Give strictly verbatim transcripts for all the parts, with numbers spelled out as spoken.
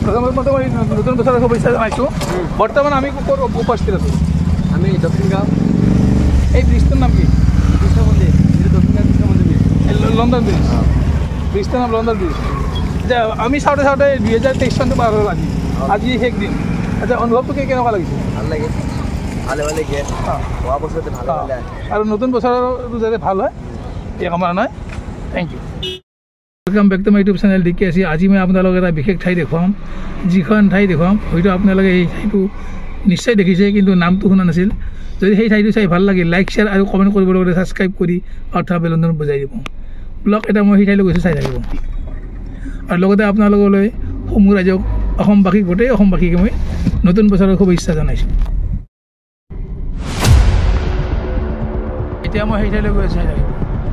প্ৰথমতে মই নতুন বছৰৰ শুভেচ্ছা জনাইছোঁ। বৰ্তমান আমি ক'ত উপস্থিত আছোঁ? আমি দক্ষিণ গাঁও। এই ব্ৰিজটোৰ নাম কি? কৃষ্ণ মন্দিৰ, যিটো দক্ষিণ গাঁও কৃষ্ণ মন্দিৰ লণ্ডন ব্ৰিজ। ব্ৰিজটোৰ নাম লণ্ডন ব্ৰিজ। এতিয়া আমি চাওঁতে চাওঁতে দুহেজাৰ তেইছ চনটো পাৰ হ'ল আজি আজি শেষ দিন। আচ্ছা, অনুভৱটো কেনেকুৱা লাগিছে? ভাল লাগে, ভালে ভালে গিয়ে হোৱা বছৰতে ভালে ভালে আৰু নতুন বছৰটো যাতে ভাল হয় এই কামনা নহয়। Thank you. Welcome back to my YouTube channel D K C. আজি মই আপোনালোকক এটা বিশেষ ঠাই দেখুৱাম। যিখন ঠাই দেখুৱাম হয়তো আপোনালোকে এই ঠাইটো নিশ্চয় দেখিছে, কিন্তু নামটো শুনা নাছিল। যদি সেই ঠাইটো চাই ভাল লাগিল, লাইক শ্বেয়াৰ আৰু কমেণ্ট কৰিব লগতে ছাবস্ক্ৰাইব কৰি অৰ্থ বেলুনত বুজাই দিব। ব্লগ এটা মই সেই ঠাইলৈ গৈছোঁ, চাই থাকিব। আৰু লগতে আপোনালোকলৈ সমূহ ৰাইজক, অসমবাসী, গোটেই অসমবাসীকে মই নতুন বছৰৰ শুভেচ্ছা জনাইছোঁ। এতিয়া মই সেই ঠাইলৈ গৈ চাই থাকিব।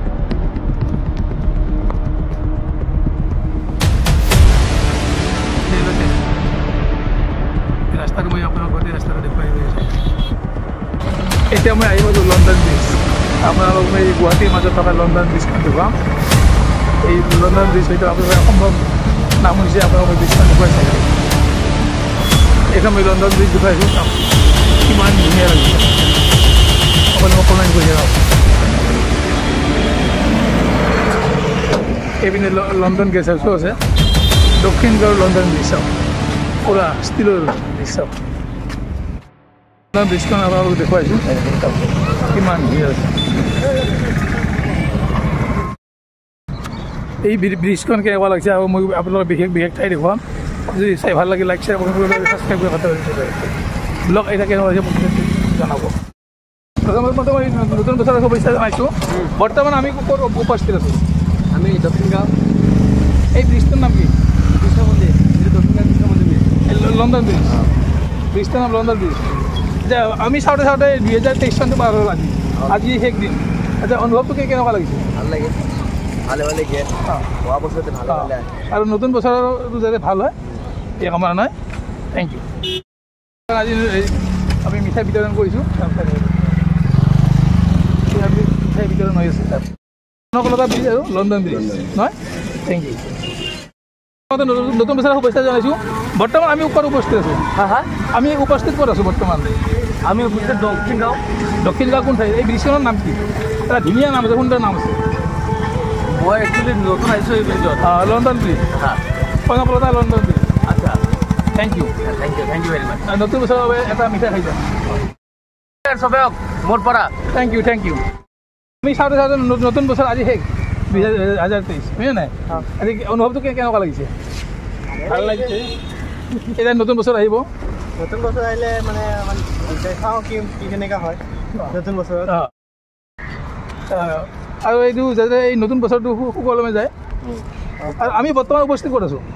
ৰাস্তাটো মই আপোনাক গোটেই ৰাস্তাটো দেখুৱাই গৈ আছোঁ। এতিয়া মই আহি পালোঁ লণ্ডন ব্ৰিজ। আপোনালোক মই গুৱাহাটীৰ মাজত থকা লণ্ডন ব্ৰিজখন দেখুৱাম। এই লণ্ডন ব্ৰিজ হয়তো আপোনালোকে সম্ভৱ নাম হৈছে, আপোনালোকে ব্ৰিজখন দেখুৱাই চাই। এইখন মই লণ্ডন ব্ৰিজ দেখুৱাইছোঁ, চাওক কিমান ধুনীয়া লাগিছে। সকলো অকণমান গৈ যাওক। এইপিনে লণ্ডন গেষ্ট হাউচো আছে। দক্ষিণ গাঁৱৰ লণ্ডন ব্ৰিজ চাওক, পুৰা ষ্টিলৰ ব্ৰিজ চাওক। লণ্ডন ব্ৰিজখন আপোনালোকক দেখুৱাইছোঁ, কিমান ধুনীয়া আছে। এই ব্ৰিজখন কেনেকুৱা লাগিছে আৰু মই আপোনালোকৰ বিশেষ বিশেষ ঠাই দেখুৱাম। যদি চাই ভাল লাগে লাইক শ্বেয়াৰ কৰিব, ছাবস্ক্ৰাইব কৰি কথা ব্লগ এটা কেনেকুৱা হৈছে মোক জনাব। প্ৰথমতে মই নতুন বছৰৰ শুভেচ্ছা জনাইছোঁ। বৰ্তমান আমি ক'ত উপস্থিত আছোঁ? আমি দক্ষিণ গাঁও। এই ব্ৰিজটোৰ নাম কি? কৃষ্ণ মন্দিৰ, যিটো দক্ষিণ গাঁও কৃষ্ণ মন্দিৰ লণ্ডন ব্ৰিজ। ব্ৰিজটোৰ নাম লণ্ডন ব্ৰিজ। এতিয়া আমি চাওঁতে চাওঁতে দুহেজাৰ তেইছ চনটো পাৰ হ'ল আজি আজি শেষ দিন। আচ্ছা, অনুভৱটো কেনেকুৱা লাগিছে? ভাল লাগে, ভালে ভালে গিয়ে হোৱা বছৰতে ভালে ভালে আৰু নতুন বছৰটো যাতে ভাল হয় এই কামনা নহয়। Thank you. আজি আমি মিঠাই বিতৰণ কৰিছোঁ। মিঠাই বিতৰণ হৈ আছে তাত কনকলতা ব্ৰিজ আৰু লণ্ডন ব্ৰিজ নহয়। Thank you. নতুন বছৰৰ শুভেচ্ছা জনাইছোঁ। বৰ্তমান আমি ক'ত উপস্থিত আছোঁ? হা হা আমি উপস্থিত ক'ত আছোঁ বৰ্তমান? আমি উপস্থিত দক্ষিণ গাঁও। দক্ষিণ গাঁও কোন ঠাই? এই ব্ৰিজখনৰ নাম কি? এটা ধুনীয়া নাম আছে, সুন্দৰ নাম আছে। মই একচুৱেলি নতুন আহিছোঁ এই ব্ৰিজত। লণ্ডন ব্ৰিজ, হা কনকলতা লণ্ডন ব্ৰিজ। আচ্ছা, thank you thank you thank you very much. নতুন বছৰৰ বাবে এটা মিঠাই খাই যাম। চবে মোৰ পৰা থেংক ইউ থেংক ইউ। আমি চাওঁতে চাওঁতে নতুন বছৰ আজি শেষ দুহেজাৰ তেইছ, বুজিছে নাই? আজি অনুভৱটো কেনেকুৱা লাগিছে? ভাল লাগিছে। এতিয়া নতুন বছৰ আহিব। নতুন বছৰ আহিলে মানে দেখাওঁ কি কি কেনেকুৱা হয় নতুন বছৰত। আৰু এইটো যাতে এই নতুন বছৰটো সুকলমে যায়। আৰু আমি বৰ্তমান উপস্থিত ক'ত আছোঁ?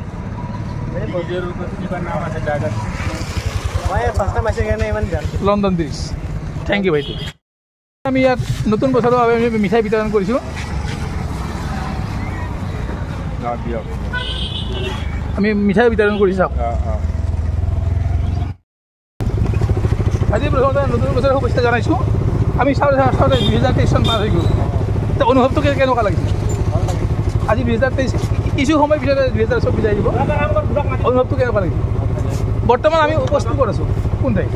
London bridge. থেংক ইউ বাইদেউ। আমি ইয়াত নতুন বছৰৰ বাবে আমি মিঠাই বিতৰণ কৰিছোঁ। আমি মিঠাই বিতৰণ কৰিছোঁ। আজি প্ৰথমতে নতুন বছৰৰ শুভেচ্ছা জনাইছোঁ। আমি চাওঁতে চাওঁতে দুহেজাৰ তেইছ চন পাৰ হৈ গ'ল। এতিয়া অনুভৱটো কেনেকুৱা লাগিছে? আজি দুহেজাৰ তেইছ কিছু সময় পিছতে দুহেজাৰ চৌবিছ আহিব। অনুভৱটো কেনেকুৱা লাগিছে? বৰ্তমান আমি উপস্থিত ক'ত আছোঁ? কোন ঠাই?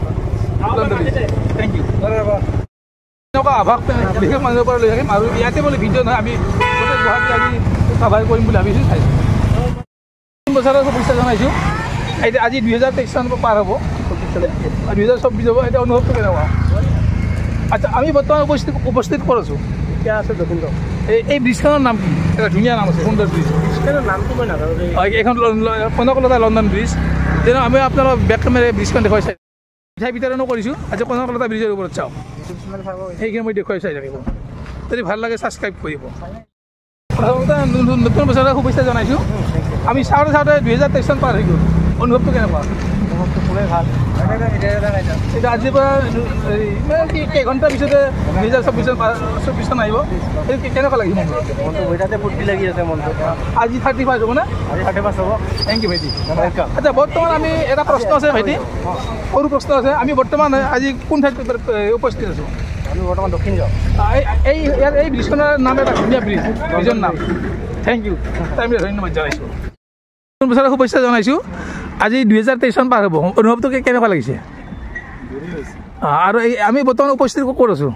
Thank you. এনেকুৱা আভাস বিশেষ মানুহৰ পৰা লৈ থাকিম। আৰু ইয়াতে বোলে ভিডিঅ' নহয়, আমি গোটেই গুৱাহাটী আজি কাভাৰ কৰিম বুলি ভাবিছোঁ। চাইছোঁ নতুন বছৰৰ শুভেচ্ছা জনাইছোঁ। এতিয়া আজি দুহেজাৰ তেইছ চন পাৰ হ'ব, দুহেজাৰ চৌবিছ হ'ব। এতিয়া অনুভৱটো কেনেকুৱা? আচ্ছা, আমি বৰ্তমান উপস্থিত উপস্থিত ক'ত আছোঁ? এতিয়া আছে দক্ষিণ গাঁও। এই এই ব্ৰিজখনৰ নাম কি? এটা ধুনীয়া নাম আছে, সুন্দৰ ব্ৰিজ। ব্ৰিজখনৰ নামটো মই নাজানো। এইখন কনকলতা লণ্ডন ব্ৰিজ। যেনে আমি আপোনালোক বেক কেমেৰাৰে ব্ৰিজখন দেখুৱাই চাই মিঠাই বিতৰণো কৰিছোঁ। আজি কনকলতা ব্ৰিজৰ ওপৰত চাওক, সেইখিনি মই দেখুৱাই চাই থাকিব। যদি ভাল লাগে ছাবস্ক্ৰাইব কৰিব। প্ৰথমতে নতুন বছৰৰ শুভেচ্ছা জনাইছোঁ। আমি চাওঁতে চাওঁতে দুহেজাৰ তেইছ চন পাৰ হৈ গ'ল। অনুভৱটো কেনেকুৱা? অনুভৱটো খুবেই ভাল। এতিয়া আজিৰ পৰা কেইঘণ্টাৰ পিছতে দুহেজাৰ চৌবিছ চন চৌবিছ চন আহিব। সেইটো কেনেকুৱা লাগিছে? মনটো বৈঠাতে ফূৰ্তি লাগি আছে মনটো। আজি থাৰ্টি ফাইভ হ'ব না? আজি থাৰ্টি ফাৰ্ষ্ট হ'ব। থেংক ইউ ভাইটি। আচ্ছা, বৰ্তমান আমি এটা প্ৰশ্ন আছে ভাইটি, সৰু প্ৰশ্ন আছে। আমি বৰ্তমান আজি কোন ঠাইত উপস্থিত আছোঁ? আমি বৰ্তমান দক্ষিণ গাঁও। এই ইয়াৰ এই ব্ৰিজখনৰ নাম এটা ধুনীয়া ব্ৰিজ, ব্ৰিজৰ নাম। থেংক ইউ, ধন্যবাদ জনাইছোঁ। নতুন বছৰৰ শুভেচ্ছা জনাইছোঁ। আজি দুহেজাৰ তেইছ চন পাৰ হ'ব, অনুভৱটো কেনেকুৱা লাগিছে? আৰু এই আমি বৰ্তমান উপস্থিত ক'ত আছোঁ?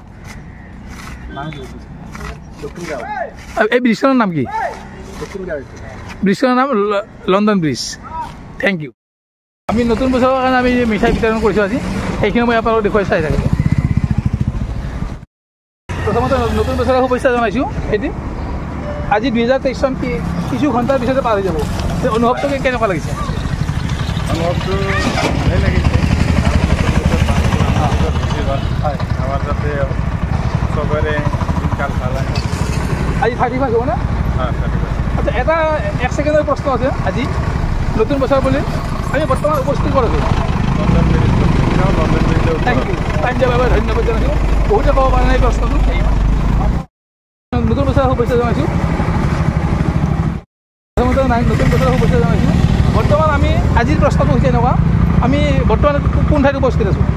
এই ব্ৰিজখনৰ নাম কি? ব্ৰিজখনৰ নাম লণ্ডন ব্ৰিজ। Thank U. আমি নতুন বছৰৰ কাৰণে আমি মিঠাই বিতৰণ কৰিছোঁ আজি, সেইখিনি মই আপোনালোকক দেখুৱাই চাই থাকিম। প্ৰথমতে নতুন বছৰৰ শুভেচ্ছা জনাইছোঁ। এদিন আজি দুহেজাৰ তেইছ চন কি কিছু ঘণ্টাৰ পিছতে পাৰ হৈ যাব, অনুভৱটো কেনেকুৱা লাগিছে? অনুভৱটো ভালেই লাগিছে। হয়, আমাৰ তাতে চবৰে দিনকাল ভাল হয়। আজি থাৰ্টি ফাৰ্ষ্ট হ'ব নে? আচ্ছা, এটা এক ছেকেণ্ডৰ প্ৰশ্ন আছে। আজি নতুন বছৰ বুলি আমি বৰ্তমান উপস্থিত কৰিছোঁ London bridge. Thank you, time দিয়াৰ বাবে ধন্যবাদ জনাইছোঁ। বহুতে ক'ব পৰা নাই প্ৰশ্নটো। নতুন বছৰৰ শুভেচ্ছা জনাইছোঁ। প্ৰথমতে নাই নতুন বছৰৰ শুভেচ্ছা জনাইছোঁ। বৰ্তমান আমি আজিৰ প্ৰশ্নটো হৈছে এনেকুৱা, আমি বৰ্তমান কোন ঠাইত উপস্থিত আছোঁ?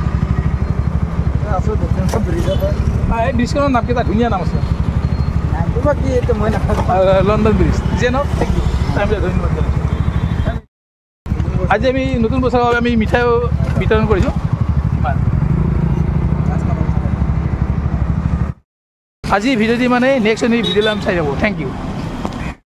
আছোঁ দক্ষিণেশ্বৰ ব্ৰিজত। এই ব্ৰিজখনৰ নাম কেইটা ধুনীয়া নাম আছে। নামটো কি এইটো মই নাথাকোঁ। London bridge. যে নহওক থেংক ইউ, টাইম দিয়া ধন্যবাদ জনাইছোঁ। আজি আমি নতুন বছৰৰ বাবে আমি মিঠাই বিতৰণ কৰিছোঁ। আজি ভিডিঅ'টি মানে নেক্সট ভিডিঅ'লৈ আমি চাই যাব। Thank U.